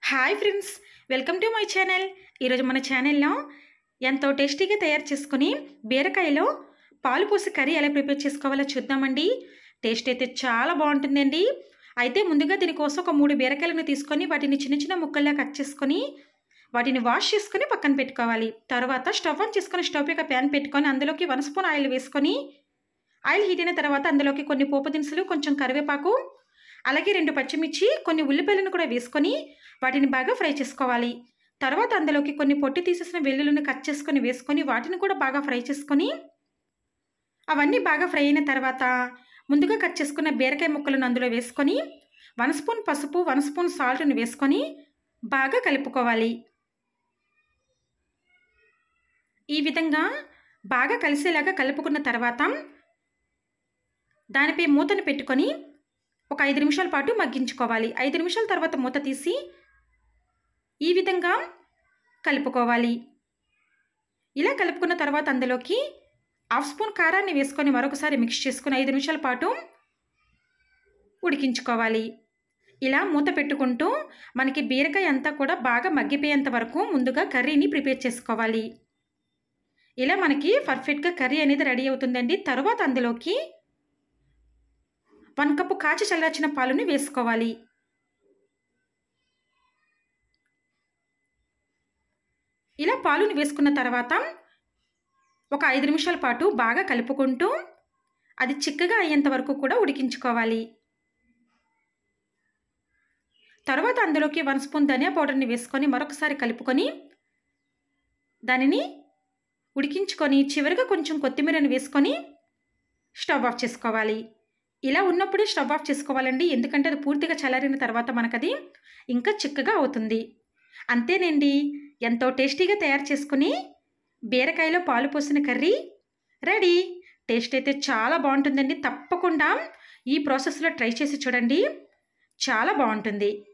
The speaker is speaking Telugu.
Hi friends, welcome to my channel. ఈరోజు మన ఛానల్లో ఎంతో టేస్టీగా తయారు చేసుకుని బీరకాయలో పాలు పోసి కర్రీ ఎలా ప్రిపేర్ చేసుకోవాలో చూద్దామండి. టేస్ట్ అయితే చాలా బాగుంటుందండి. అయితే ముందుగా దీనికోసం ఒక 3 బీరకాయలను తీసుకొని వాటిని చిన్న చిన్న ముక్కల్లా కట్ చేసుకొని వాటిని వాష్ చేసుకొని పక్కన పెట్టుకోవాలి. తర్వాత స్టవ్ ఆన్ చేసుకొని స్టవ్ పై ఒక ప్యాన్ పెట్టుకొని అందులోకి 1 స్పూన్ ఆయిల్ వేసుకొని ఆయిల్ హీట్ అయిన తర్వాత అందులోకి కొన్ని పోపు దినుసులు, కొంచెం కరివేపాకు, అలాగే 2 పచ్చిమిర్చి, కొన్ని ఉల్లిపాయలను కూడా వేసుకొని వాటిని బాగా ఫ్రై చేసుకోవాలి. తర్వాత అందులోకి కొన్ని పొట్టి తీసేసిన వెల్లుల్లిని కట్ చేసుకొని వేసుకొని వాటిని కూడా బాగా ఫ్రై చేసుకొని అవన్నీ బాగా ఫ్రై అయిన తర్వాత ముందుగా కట్ చేసుకున్న బీరకాయ ముక్కలను అందులో వేసుకొని 1 స్పూన్ పసుపు, 1 స్పూన్ సాల్ట్ని వేసుకొని బాగా కలుపుకోవాలి. ఈ విధంగా బాగా కలిసేలాగా కలుపుకున్న తర్వాత దానిపై మూతను పెట్టుకొని ఒక 5 నిమిషాల పాటు మగ్గించుకోవాలి. 5 నిమిషాల తర్వాత మూత తీసి ఈ విధంగా కలుపుకోవాలి. ఇలా కలుపుకున్న తర్వాత అందులోకి 1/2 స్పూన్ కారాన్ని వేసుకొని మరొకసారి మిక్స్ చేసుకొని 5 నిమిషాల పాటు ఉడికించుకోవాలి. ఇలా మూత పెట్టుకుంటూ మనకి బీరకాయ అంతా కూడా బాగా మగ్గిపోయేంత వరకు ముందుగా కర్రీని ప్రిపేర్ చేసుకోవాలి. ఇలా మనకి పర్ఫెక్ట్గా కర్రీ అనేది రెడీ అవుతుందండి. తర్వాత అందులోకి 1 కప్పు కాచి చల్లార్చిన పాలుని వేసుకోవాలి. ఇలా పాలుని వేసుకున్న తర్వాత ఒక 5 నిమిషాల పాటు బాగా కలుపుకుంటూ అది చిక్కగా అయ్యేంత వరకు కూడా ఉడికించుకోవాలి. తర్వాత అందులోకి 1 స్పూన్ ధనియా పౌడర్ని వేసుకొని మరొకసారి కలుపుకొని దానిని ఉడికించుకొని చివరిగా కొంచెం కొత్తిమీరని వేసుకొని స్టవ్ ఆఫ్ చేసుకోవాలి. ఇలా ఉన్నప్పుడే స్టవ్ ఆఫ్ చేసుకోవాలండి, ఎందుకంటే అది పూర్తిగా చల్లారిన తర్వాత మనకది ఇంకా చిక్కగా అవుతుంది. అంతేనండి, ఎంతో టేస్టీగా తయారు చేసుకుని బీరకాయలో పాలు పోసిన కర్రీ రెడీ. టేస్ట్ అయితే చాలా బాగుంటుందండి. తప్పకుండా ఈ ప్రాసెస్లో ట్రై చేసి చూడండి, చాలా బాగుంటుంది.